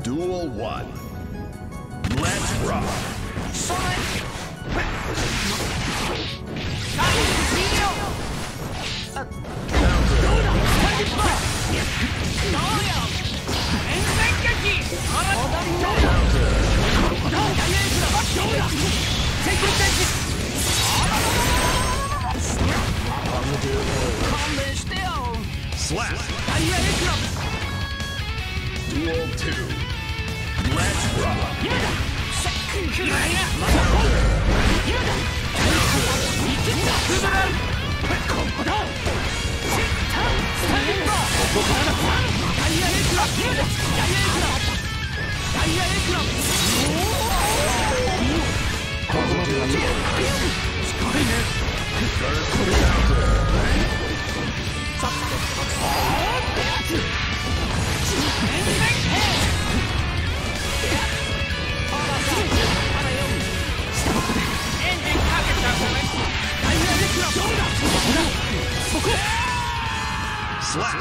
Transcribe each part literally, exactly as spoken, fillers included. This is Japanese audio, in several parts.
Duel one. Let's rock. Slap. Duel two. Let's rock. Slap.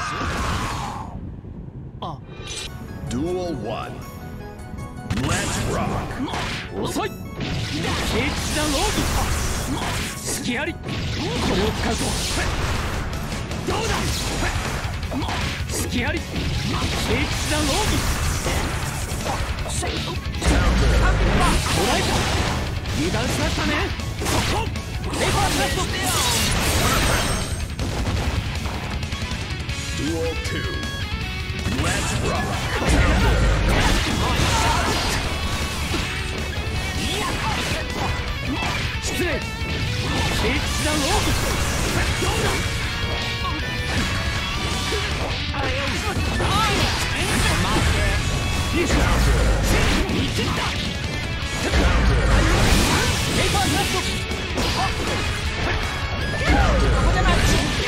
Duel one. Let's rock. 遅い。ケーキシダローブ。隙あり。これを使うぞ。どうだ。隙あり。ケーキシダローブ。こらえた。油断しましたね。そこ。レバーカット。 Duel two. Let's rock. 失礼。ケーキシダローブ。どうだ。いいしょ。いけた。レバーカット。ここじゃない。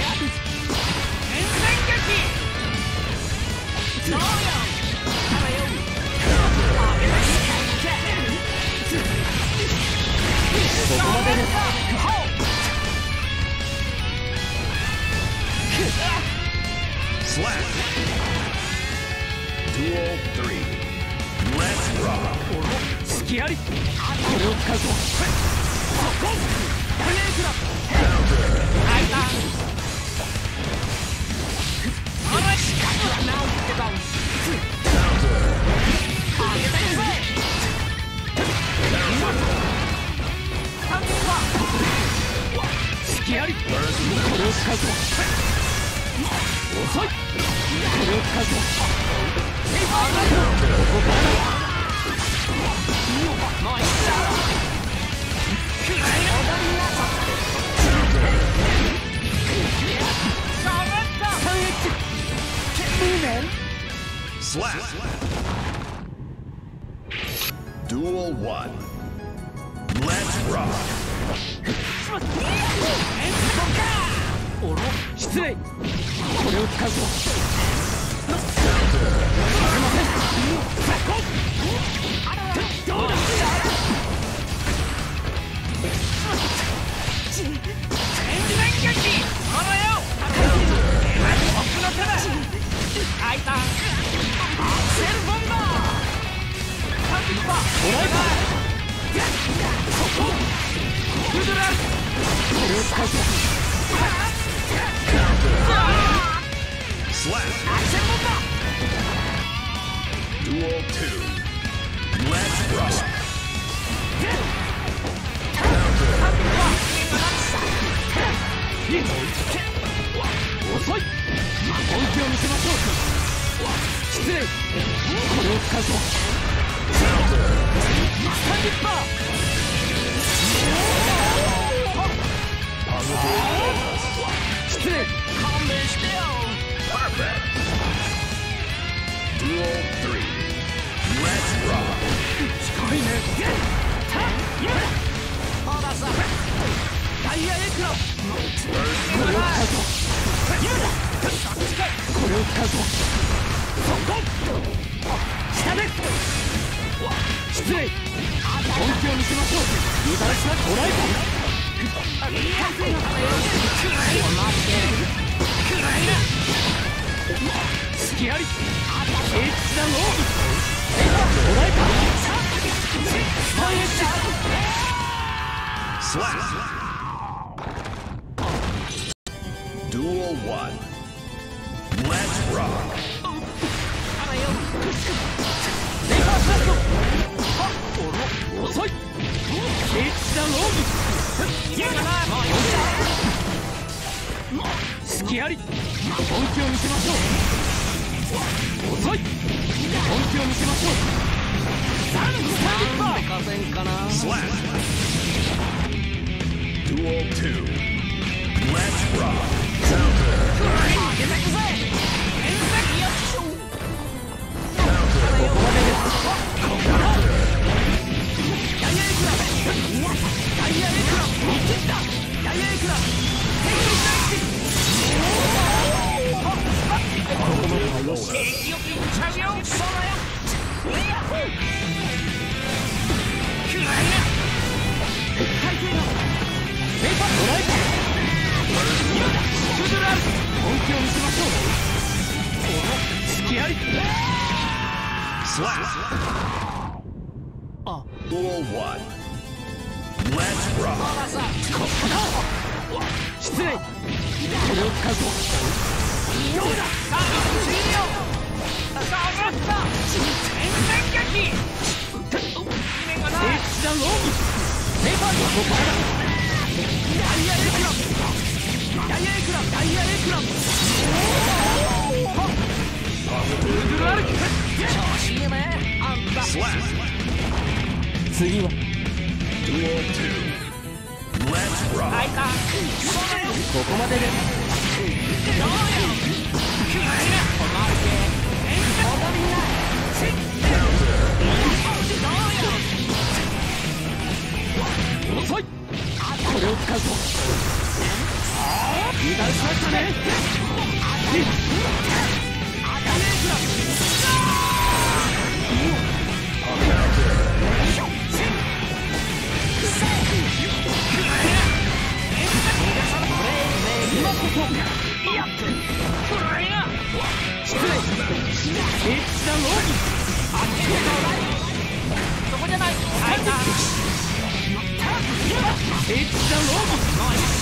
Slap. Duel three. Let's rock. 隙あり。これを使うぞ。ダメージだ。開いた。あらしかなおってば。あげたいぜ。隙あり。これを使うぞ。遅い。これを使うぞ。ここからだ。もう一度。踊りなさって。サンエッジ。 Slap. Duel one. Let's rock. 失礼。これを使うぞ。どうだ。開いた。アクセルボンバー。こらえた。そこ。グドラル。これを使うぞ。 Slap. Duel two. Let's rock. 遅い。本気を見せましょう。失礼。これを使うぞ。スタンディッパー。失礼。勘弁してよ。 Perfect. Duel three. Let's rock. 近いね。ダイヤエクラ。これを使うぞ。これを使うぞ。下で。失礼。本気を見せましょう。油断しな。こらえた。隙あり。ケーキシダローブ。 パンエッジ。 Slap. Duel one. Let's rock. レバースラスト。遅い。エッジダローグ。隙あり。本気を見せましょう。遅い。本気を見せましょう。さんじゅうさんパー風んかな。 Slap. Duel two. Let's rock. Counter. Slap. Duel one. Let's rock. 失礼。これを使うと。どうだ。さあ、終了。さあ、上がった。全面撃。エッジダローグ。レバーのここからだ。ダイヤエクラム。ダイヤエクラム。ダイヤエクラム。ウルアルキ。調子いいね。あんた。 Slap. 次は。 Duel two. Let's rock. ここまでです。どうよ。遅い。これを使うと。油断しましたね。失礼。エッジダローグ。そこじゃない。はいな。エッジダローグ。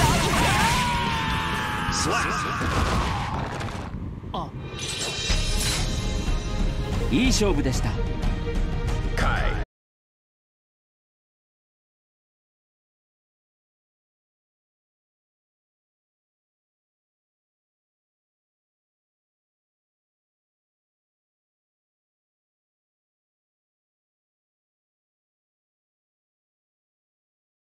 Slap. あ。いい勝負でした。